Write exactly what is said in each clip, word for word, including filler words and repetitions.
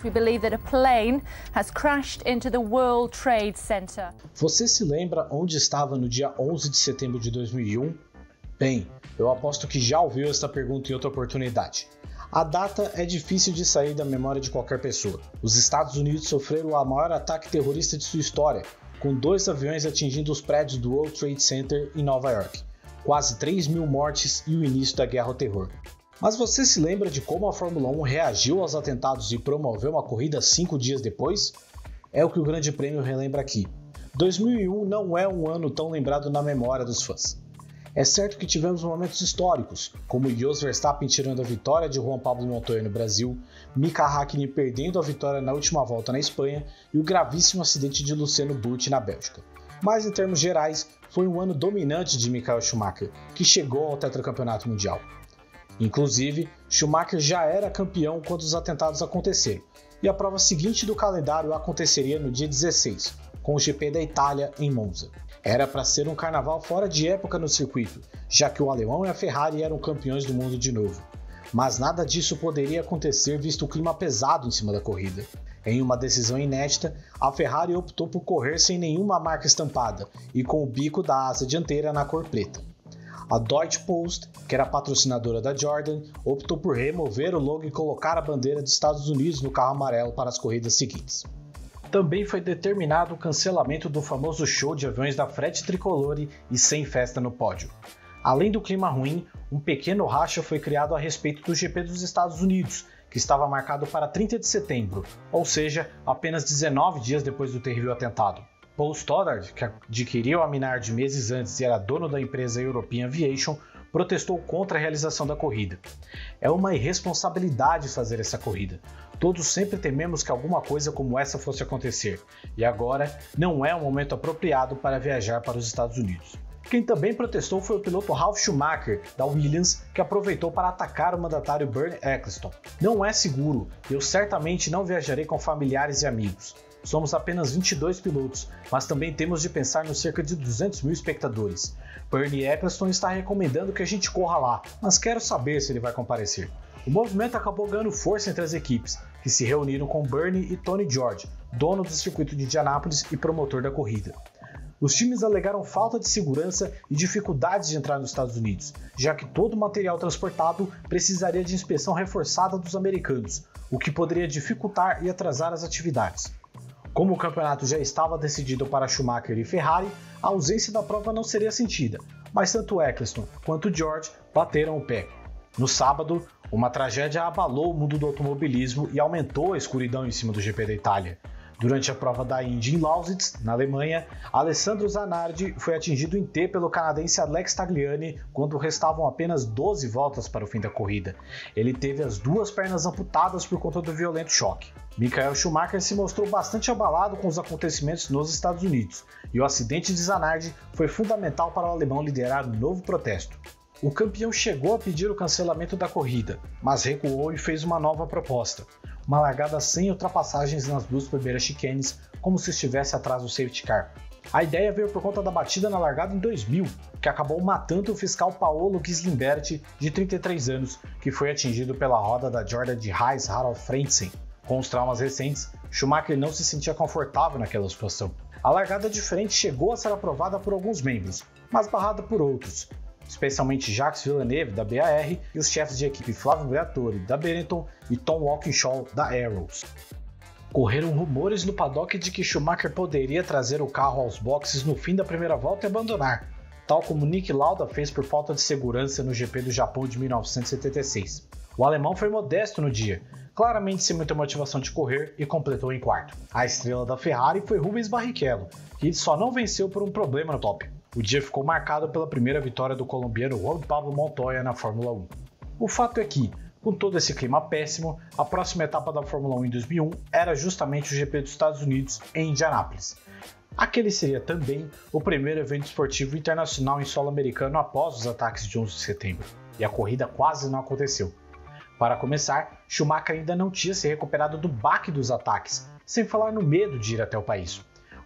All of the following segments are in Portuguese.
We believe that a plane has crashed into the World Trade Center. Você se lembra onde estava no dia onze de setembro de dois mil e um? Bem, eu aposto que já ouviu esta pergunta em outra oportunidade. A data é difícil de sair da memória de qualquer pessoa. Os Estados Unidos sofreram o maior ataque terrorista de sua história, com dois aviões atingindo os prédios do World Trade Center em Nova York. Quase três mil mortes e o início da guerra ao terror. Mas você se lembra de como a Fórmula um reagiu aos atentados e promoveu uma corrida cinco dias depois? É o que o Grande Prêmio relembra aqui. dois mil e um não é um ano tão lembrado na memória dos fãs. É certo que tivemos momentos históricos, como Jos Verstappen tirando a vitória de Juan Pablo Montoya no Brasil, Mika Häkkinen perdendo a vitória na última volta na Espanha e o gravíssimo acidente de Luciano Burti na Bélgica. Mas em termos gerais, foi um ano dominante de Michael Schumacher, que chegou ao tetracampeonato mundial. Inclusive, Schumacher já era campeão quando os atentados aconteceram, e a prova seguinte do calendário aconteceria no dia dezesseis, com o G P da Itália em Monza. Era para ser um carnaval fora de época no circuito, já que o alemão e a Ferrari eram campeões do mundo de novo. Mas nada disso poderia acontecer visto o clima pesado em cima da corrida. Em uma decisão inédita, a Ferrari optou por correr sem nenhuma marca estampada e com o bico da asa dianteira na cor preta. A Deutsche Post, que era patrocinadora da Jordan, optou por remover o logo e colocar a bandeira dos Estados Unidos no carro amarelo para as corridas seguintes. Também foi determinado o cancelamento do famoso show de aviões da frete tricolore e sem festa no pódio. Além do clima ruim, um pequeno racha foi criado a respeito do G P dos Estados Unidos, que estava marcado para trinta de setembro, ou seja, apenas dezenove dias depois do terrível atentado. Paul Stoddard, que adquiriu a Minardi meses antes e era dono da empresa European Aviation, protestou contra a realização da corrida. É uma irresponsabilidade fazer essa corrida. Todos sempre tememos que alguma coisa como essa fosse acontecer, e agora não é o momento apropriado para viajar para os Estados Unidos. Quem também protestou foi o piloto Ralf Schumacher, da Williams, que aproveitou para atacar o mandatário Bernie Ecclestone. Não é seguro, e eu certamente não viajarei com familiares e amigos. Somos apenas vinte e dois pilotos, mas também temos de pensar nos cerca de duzentos mil espectadores. Bernie Ecclestone está recomendando que a gente corra lá, mas quero saber se ele vai comparecer. O movimento acabou ganhando força entre as equipes, que se reuniram com Bernie e Tony George, dono do circuito de Indianápolis e promotor da corrida. Os times alegaram falta de segurança e dificuldades de entrar nos Estados Unidos, já que todo o material transportado precisaria de inspeção reforçada dos americanos, o que poderia dificultar e atrasar as atividades. Como o campeonato já estava decidido para Schumacher e Ferrari, a ausência da prova não seria sentida, mas tanto Ecclestone quanto George bateram o pé. No sábado, uma tragédia abalou o mundo do automobilismo e aumentou a escuridão em cima do G P da Itália. Durante a prova da Indy em Lausitz, na Alemanha, Alessandro Zanardi foi atingido em T pelo canadense Alex Tagliani quando restavam apenas doze voltas para o fim da corrida. Ele teve as duas pernas amputadas por conta do violento choque. Michael Schumacher se mostrou bastante abalado com os acontecimentos nos Estados Unidos, e o acidente de Zanardi foi fundamental para o alemão liderar um novo protesto. O campeão chegou a pedir o cancelamento da corrida, mas recuou e fez uma nova proposta. Uma largada sem ultrapassagens nas duas primeiras chicanes, como se estivesse atrás do safety car. A ideia veio por conta da batida na largada em dois mil, que acabou matando o fiscal Paolo Gislimberti, de trinta e três anos, que foi atingido pela roda da Jordan de Haas Harald Frentzen. Com os traumas recentes, Schumacher não se sentia confortável naquela situação. A largada diferente chegou a ser aprovada por alguns membros, mas barrada por outros, especialmente Jacques Villeneuve, da B A R, e os chefes de equipe Flavio Briatore, da Benetton, e Tom Walkinshaw, da Arrows. Correram rumores no paddock de que Schumacher poderia trazer o carro aos boxes no fim da primeira volta e abandonar, tal como Niki Lauda fez por falta de segurança no G P do Japão de mil novecentos e setenta e seis. O alemão foi modesto no dia, claramente sem muita motivação de correr, e completou em quarto. A estrela da Ferrari foi Rubens Barrichello, que só não venceu por um problema no top. O dia ficou marcado pela primeira vitória do colombiano Juan Pablo Montoya na Fórmula um. O fato é que, com todo esse clima péssimo, a próxima etapa da Fórmula um em dois mil e um era justamente o G P dos Estados Unidos em Indianápolis. Aquele seria também o primeiro evento esportivo internacional em solo americano após os ataques de onze de setembro, e a corrida quase não aconteceu. Para começar, Schumacher ainda não tinha se recuperado do baque dos ataques, sem falar no medo de ir até o país.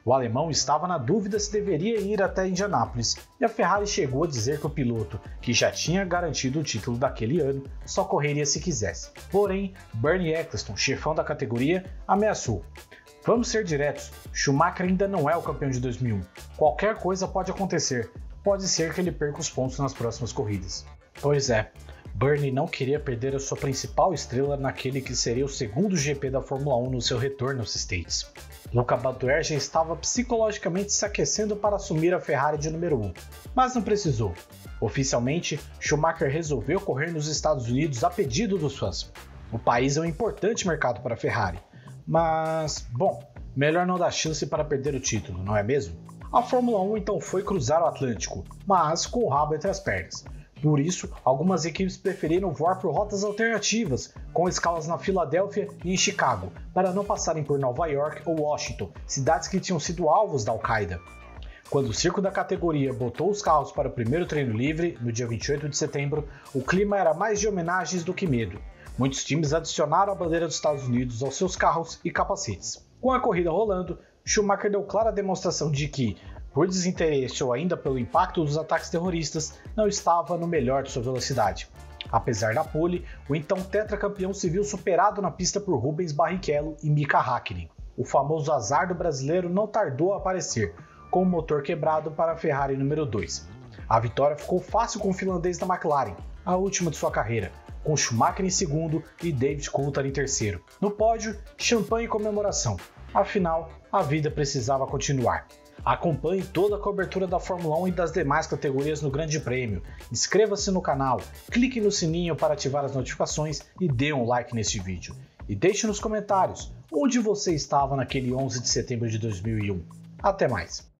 O alemão estava na dúvida se deveria ir até Indianápolis e a Ferrari chegou a dizer que o piloto, que já tinha garantido o título daquele ano, só correria se quisesse. Porém, Bernie Eccleston, chefão da categoria, ameaçou. Vamos ser diretos, Schumacher ainda não é o campeão de dois mil e um. Qualquer coisa pode acontecer, pode ser que ele perca os pontos nas próximas corridas. Pois é, Bernie não queria perder a sua principal estrela naquele que seria o segundo G P da Fórmula um no seu retorno aos States. Luca Badoer já estava psicologicamente se aquecendo para assumir a Ferrari de número um, mas não precisou. Oficialmente, Schumacher resolveu correr nos Estados Unidos a pedido dos fãs. O país é um importante mercado para a Ferrari, mas, bom, melhor não dar chance para perder o título, não é mesmo? A Fórmula um então foi cruzar o Atlântico, mas com o rabo entre as pernas. Por isso, algumas equipes preferiram voar por rotas alternativas, com escalas na Filadélfia e em Chicago, para não passarem por Nova York ou Washington, cidades que tinham sido alvos da Al-Qaeda. Quando o circo da categoria botou os carros para o primeiro treino livre, no dia vinte e oito de setembro, o clima era mais de homenagens do que medo. Muitos times adicionaram a bandeira dos Estados Unidos aos seus carros e capacetes. Com a corrida rolando, Schumacher deu clara demonstração de que, por desinteresse ou ainda pelo impacto dos ataques terroristas, não estava no melhor de sua velocidade. Apesar da pole, o então tetracampeão se viu superado na pista por Rubens Barrichello e Mika Häkkinen. O famoso azar do brasileiro não tardou a aparecer, com o motor quebrado para a Ferrari número dois. A vitória ficou fácil com o finlandês da McLaren, a última de sua carreira, com Schumacher em segundo e David Coulthard em terceiro. No pódio, champanhe e comemoração. Afinal, a vida precisava continuar. Acompanhe toda a cobertura da Fórmula um e das demais categorias no Grande Prêmio. Inscreva-se no canal, clique no sininho para ativar as notificações e dê um like neste vídeo. E deixe nos comentários onde você estava naquele onze de setembro de dois mil e um. Até mais!